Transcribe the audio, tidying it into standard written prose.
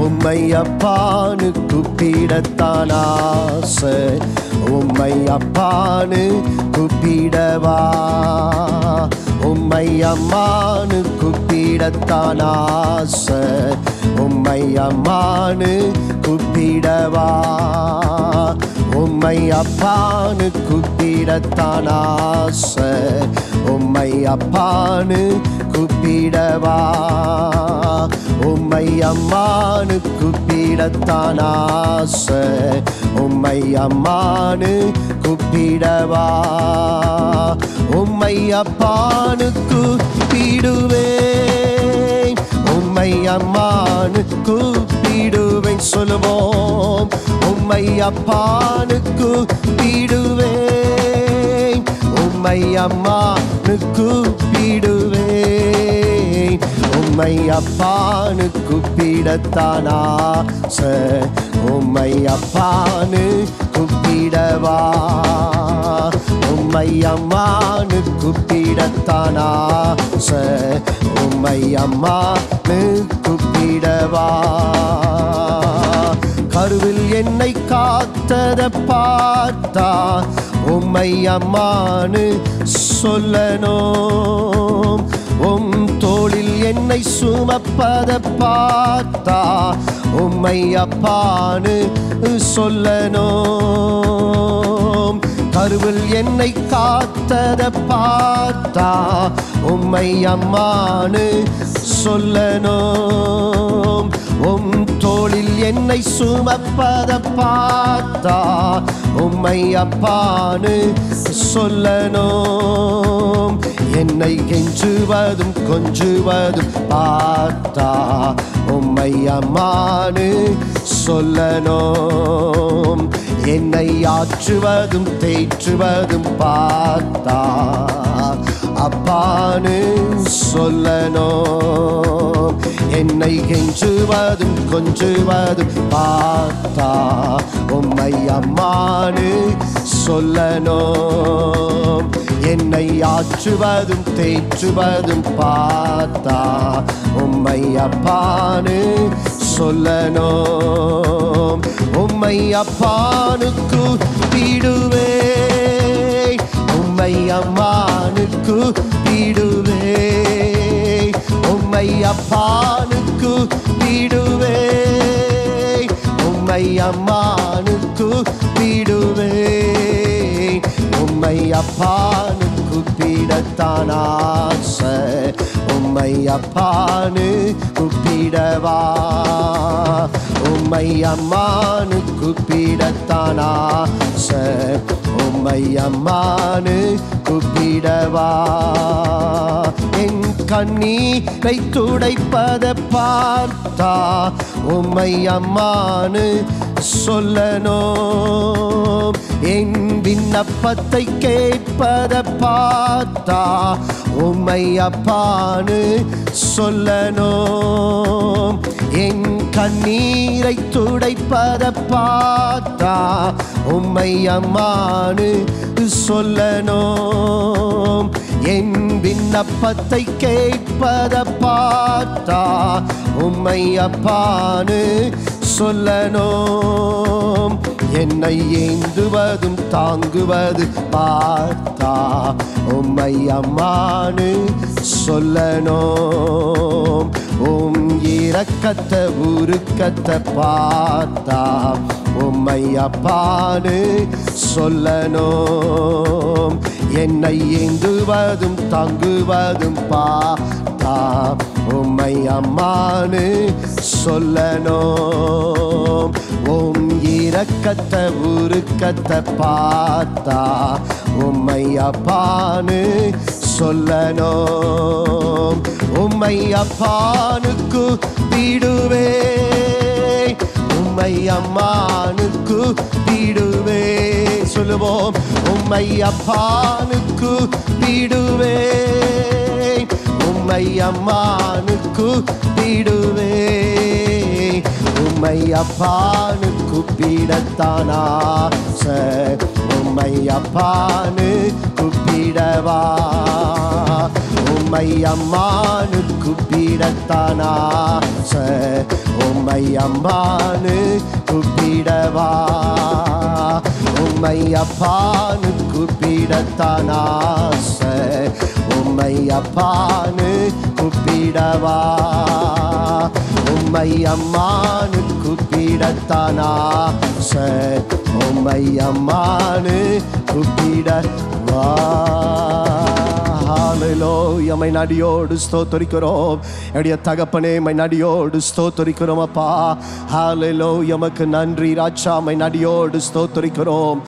உம்மை அப்பான்னு கூப்பிடத்தான் ஆசை. உம்மை அப்பான்னு கூப்பிடவா, உம்மை அம்மானு கூப்பிடத்தான் ஆசை. உம்மை அம்மானு கூப்பிடவா, உம்மை அப்பான்னு கூப்பிடத்தான் ஆசை. உம்மை அப்பான்னு கூப்பிடவா, உம்மை அம்மான்னு கூப்பிடத்தான் ஆசை. உம்மை அம்மான்னு கூப்பிடவா, உம்மை அப்பான்னு கூப்பிடுவேன். உம்மை அம்மான்னு கூப்பிடுவேன். சொல்லுவோம், உம்மை அப்பான்னு கூப்பிடுவேன். உம்மை அம்மான்னு கூப்பிடுவேன். உம்மை அப்பான்னு கூப்பிடத்தான் ஆசை. உம்மை அப்பான்னு கூப்பிடவா, உம்மை அம்மான்னு கூப்பிடத்தான் ஆசை. உம்மை அம்மான்னு கூப்பிடவா, கருவில் என்னை காத்தத பார்த்தா உம்மை அம்மான்னு சொல்லணும். உம் தோளில் என்னை சுமப்பத பார்த்தா உம்மை அப்பான்னு சொல்லணும். கருவில் என்னை காத்தத பார்த்தா உம்மை அம்மான்னு சொல்லணும். உம் தோளில் என்னை சுமப்பத பார்த்தா உம்மை அப்பான்னு சொல்லணும். என்னை கெஞ்சுவதும் கொஞ்சுவதும் பார்த்தா உம்மை அம்மான்னு சொல்லணும். என்னை ஆற்றுவதும் தேற்றுவதும் பார்த்தா அப்பான்னு சொல்லணும். என்னை கெஞ்சுவதும் கொஞ்சுவதும் பார்த்தா உம்மை அம்மான்னு சொல்லணும். என்னை ஆற்றுவதும் தேற்றுவதும் பார்த்தா உம்மை அப்பான்னு சொல்லணும். உம்மை அப்பான்னு கூப்பிடுவேன். உம்மை அம்மான்னு கூப்பிடுவேன். உம்மை அப்பான்னு கூப்பிடுவேன். உம்மை அம்மான்னு கூப்பிடுவேன். உம்மை அப்பான்னு கூப்பிடத்தான் ஆசை. உம்மை அப்பான்னு கூப்பிடவா, உம்மை அம்மான்னு கூப்பிடத்தான் ஆசை. உம்மை அம்மான்னு கூப்பிடவா, என் கண்ணீரை துடைப்பத பார்த்தா உம்மை அம்மான்னு சொல்லணும். என் விண்ணப்பத்தை கேட்பத பார்த்தா உம்மை அப்பான்னு சொல்லணும். என் கண்ணீரை துடைப்பத பார்த்தா உம்மை அம்மான்னு சொல்லணும். என் விண்ணப்பத்தை கேட்பத பார்த்தா உம்மை அப்பான்னு சொல்லணும். என்னை ஏந்துவதும் தாங்குவது பார்த்தா உம்மை அம்மான்னு சொல்லணும். உம் இரக்கத்தை உருக்கத்தை பார்த்தா உம்மை அப்பான்னு சொல்லணும். என்னை ஏந்துவதும் தாங்குவதும் பார்த்தா உம்மை அம்மான்னு சொல்லணும். உம் இரக்கத்தை உருக்கத்தை பார்த்தா உம்மை அப்பான்னு சொல்லணும். உம்மை அப்பான்னு கூப்பிடுவேன். உம்மை அம்மான்னு கூப்பிடுவேன். சொல்லுவோம், உம்மை அப்பான்னு கூப்பிடுவேன். உம்மை அம்மான்னு கூப்பிடுவேன். உம்மை அப்பான்னு கூப்பிடத்தான் ஆசை. உம்மை அப்பான்னு கூப்பிடவா, உம்மை அம்மான்னு கூப்பிடத்தான் ஆசை உம்மை அம்மானு கூப்பிடவா உம்மை அப்பானு கூப்பிடத்தான் ஆசை உம்மை அப்பானு கூப்பிடவா உம்மை அம்மானு கூப்பிடத்தான் ஆசை உம்மை அம்மானு கூப்பிடவா ஹல்லேலூயா மை நடியோடு ஸ்தோத்திரிக்கிறோம் என்னுடைய தகப்பனே மை நடியோடு ஸ்தோத்திரிக்கிறோம் அப்பா ஹல்லேலூயா உமக்கு நன்றி ராஜா மை நடியோடு ஸ்தோத்திரிக்கிறோம்